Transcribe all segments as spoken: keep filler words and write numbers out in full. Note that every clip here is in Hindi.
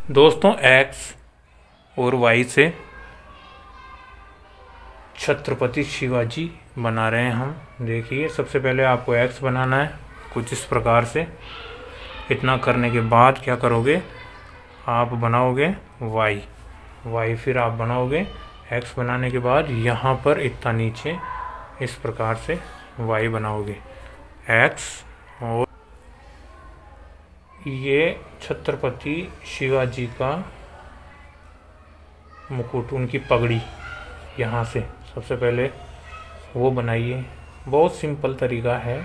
दोस्तों एक्स और वाई से छत्रपति शिवाजी बना रहे हैं हम। देखिए, सबसे पहले आपको एक्स बनाना है कुछ इस प्रकार से। इतना करने के बाद क्या करोगे, आप बनाओगे वाई वाई फिर आप बनाओगे एक्स। बनाने के बाद यहाँ पर इतना नीचे इस प्रकार से वाई बनाओगे एक्स। और ये छत्रपति शिवाजी का मुकुट, उनकी पगड़ी, यहाँ से सबसे पहले वो बनाइए। बहुत सिंपल तरीका है,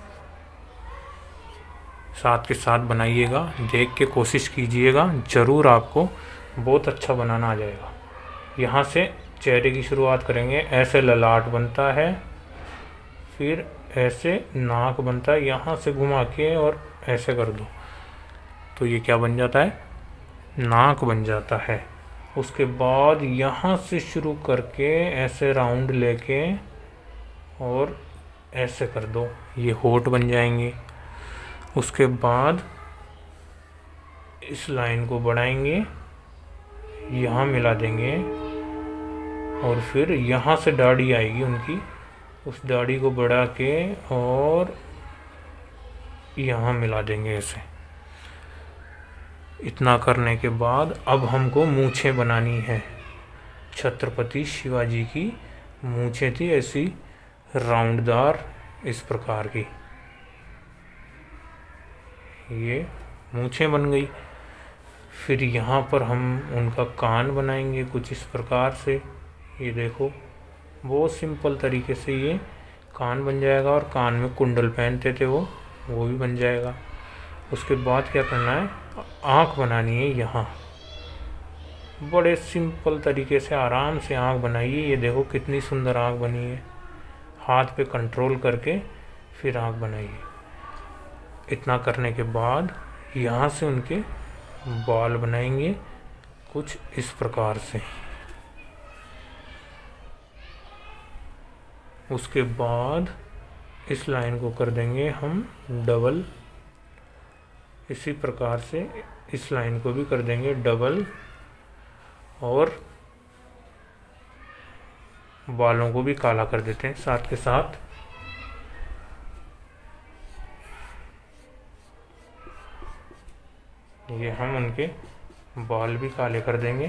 साथ के साथ बनाइएगा, देख के कोशिश कीजिएगा, ज़रूर आपको बहुत अच्छा बनाना आ जाएगा। यहाँ से चेहरे की शुरुआत करेंगे, ऐसे ललाट बनता है, फिर ऐसे नाक बनता है, यहाँ से घुमा के और ऐसे कर दो तो ये क्या बन जाता है, नाक बन जाता है। उसके बाद यहाँ से शुरू करके ऐसे राउंड लेके और ऐसे कर दो, ये होठ बन जाएंगे। उसके बाद इस लाइन को बढ़ाएंगे, यहाँ मिला देंगे और फिर यहाँ से दाढ़ी आएगी उनकी, उस दाढ़ी को बढ़ा के और यहाँ मिला देंगे ऐसे। इतना करने के बाद अब हमको मूंछें बनानी है। छत्रपति शिवाजी की मूंछें थी ऐसी राउंडदार इस प्रकार की, ये मूंछें बन गई। फिर यहाँ पर हम उनका कान बनाएंगे कुछ इस प्रकार से। ये देखो, बहुत सिंपल तरीके से ये कान बन जाएगा। और कान में कुंडल पहनते थे वो वो भी बन जाएगा। उसके बाद क्या करना है, आँख बनानी है यहाँ। बड़े सिंपल तरीके से आराम से आँख बनाइए। ये देखो कितनी सुंदर आँख बनी है। हाथ पे कंट्रोल करके फिर आँख बनाइए। इतना करने के बाद यहाँ से उनके बाल बनाएंगे कुछ इस प्रकार से। उसके बाद इस लाइन को कर देंगे हम डबल, इसी प्रकार से इस लाइन को भी कर देंगे डबल। और बालों को भी काला कर देते हैं साथ के साथ। ये हम उनके बाल भी काले कर देंगे।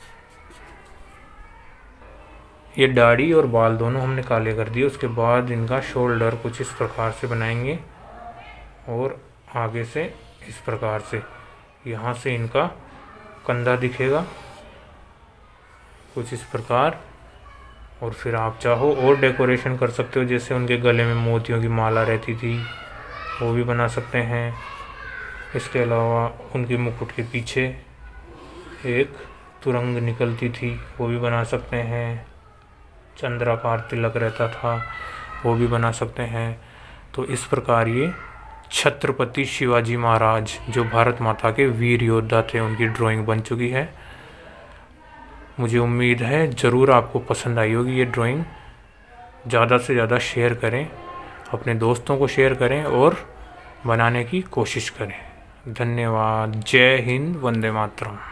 ये दाढ़ी और बाल दोनों हमने काले कर दिए। उसके बाद इनका शोल्डर कुछ इस प्रकार से बनाएंगे और आगे से इस प्रकार से, यहाँ से इनका कंधा दिखेगा कुछ इस प्रकार। और फिर आप चाहो और डेकोरेशन कर सकते हो, जैसे उनके गले में मोतियों की माला रहती थी वो भी बना सकते हैं। इसके अलावा उनके मुकुट के पीछे एक तुरंग निकलती थी वो भी बना सकते हैं। चंद्राकार तिलक रहता था वो भी बना सकते हैं। तो इस प्रकार ये छत्रपति शिवाजी महाराज, जो भारत माता के वीर योद्धा थे, उनकी ड्राइंग बन चुकी है। मुझे उम्मीद है ज़रूर आपको पसंद आई होगी ये ड्राइंग। ज़्यादा से ज़्यादा शेयर करें, अपने दोस्तों को शेयर करें और बनाने की कोशिश करें। धन्यवाद। जय हिंद, वंदे मातरम।